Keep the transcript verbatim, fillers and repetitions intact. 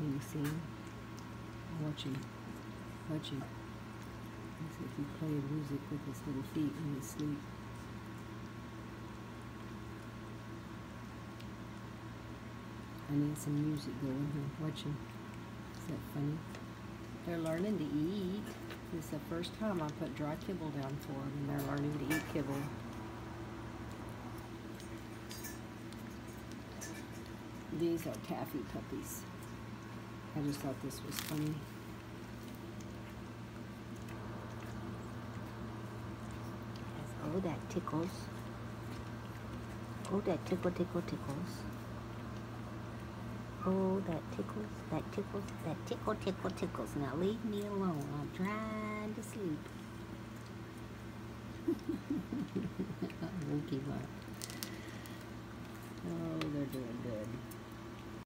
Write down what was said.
Can you see him? Watching. Watching. It's like he plays music with his little feet in his sleep. I need some music going here. Watching. Is that funny? They're learning to eat. This is the first time I put dry kibble down for them, and they're learning to eat kibble. These are Taffy puppies. I just thought this was funny. Oh, that tickles. Oh, that tickle, tickle, tickles. Oh, that tickles, that tickles, that tickle, tickle, tickles. Now leave me alone. I'm trying to sleep. I woke him up. Oh, they're doing good.